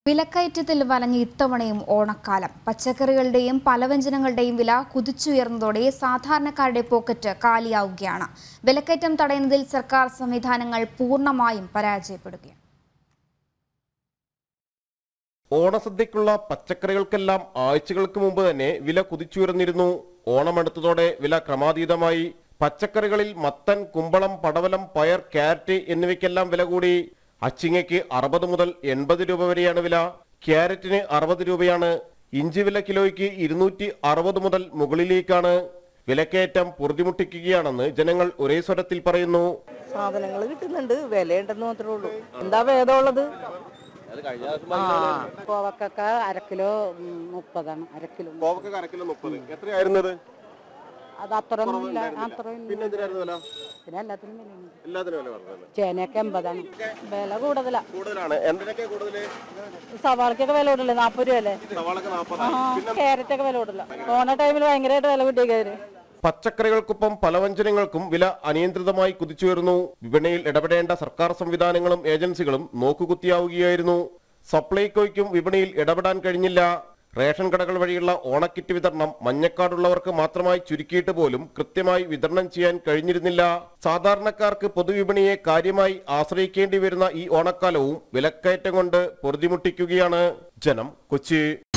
വിലക്കയറ്റത്തിൽ വലഞ്ഞ ഇത്തവണയും ഓണക്കാലം. പച്ചക്കറികളുടെയും പലവ്യഞ്ജനങ്ങളുടെയും വില കുതിച്ചുയർന്നതോടെ സാധാരണക്കാരുടെ പോക്കറ്റ് കാലിയാവുകയാണ്. വിലക്കയറ്റം തടയുന്നതിൽ സർക്കാർ സംവിധാനങ്ങൾ പൂർണ്ണമായും പരാജയപ്പെടുകയാണ്. ഓണസദ്യക്കുള്ള പച്ചക്കറികൾക്കെല്ലാം ആഴ്ചകൾക്ക് മുമ്പ് തന്നെ വില കുതിച്ചുയർന്നിരുന്നു. ഓണമെടുത്തതോടെ വില ക്രമാതീതമായി. പച്ചക്കറികളിൽ മത്തൻ, കുമ്പളം, പടവലം, പയർ, ക്യാരറ്റ് എന്നിവയ്ക്കെല്ലാം വില കൂടി. അച്ചിങ്ങയ്ക്ക് 60 മുതൽ 80 രൂപ വരെയാണ് വില. ക്യാരറ്റിന് 60 രൂപയാണ്. ഇഞ്ചി വില കിലോയ്ക്ക് 260 മുതൽ മുകളിലേക്കാണ്. വിലക്കയറ്റം പൊറുതിമുട്ടിക്കുകയാണെന്ന് ജനങ്ങൾ ഒരേ സ്വരത്തിൽ പറയുന്നു. സാധനങ്ങൾ കിട്ടുന്നുണ്ട്, വിലയുണ്ടെന്ന് മാത്രമേ ഉള്ളൂ. എന്താ ഭേദമുള്ളത്? കോവക്കൊക്കെ 1 കിലോ 30 അര കിലോ. എത്രയായിരുന്നത്? അത് അത്രയൊന്നും ഇല്ല. പിന്നെ എല്ലാത്തിനും ചേനയൊക്കെ 80 വില കൂടുതലാണ്. സവാളക്കൊക്കെ വില കൂടുതലേ, 40 രൂപയല്ലേ. ക്യാരറ്റൊക്കെ വില കൂടുതല. ഓണ ടൈമിൽ ഭയങ്കരമായിട്ട് വില കൂട്ടിയേക്കാര്. പച്ചക്കറികൾക്കൊപ്പം പലവ്യഞ്ജനങ്ങൾക്കും വില അനിയന്ത്രിതമായി കുതിച്ചുയർന്നു. വിപണിയിൽ ഇടപെടേണ്ട സർക്കാർ സംവിധാനങ്ങളും ഏജൻസികളും നോക്കുകുത്തിയാവുകയായിരുന്നു. സപ്ലൈകോയ്ക്കും വിപണിയിൽ ഇടപെടാൻ കഴിഞ്ഞില്ല. റേഷൻ കടകൾ വഴിയുള്ള ഓണക്കിറ്റ് വിതരണം മഞ്ഞക്കാടുള്ളവർക്ക് മാത്രമായി ചുരുക്കിയിട്ട് പോലും കൃത്യമായി വിതരണം ചെയ്യാൻ കഴിഞ്ഞിരുന്നില്ല. സാധാരണക്കാർക്ക് പൊതുവിപണിയെ കാര്യമായി ആശ്രയിക്കേണ്ടി വരുന്ന ഈ ഓണക്കാലവും വിലക്കയറ്റം കൊണ്ട് പൊറുതിമുട്ടിക്കുകയാണ്. ജനം, കൊച്ചി.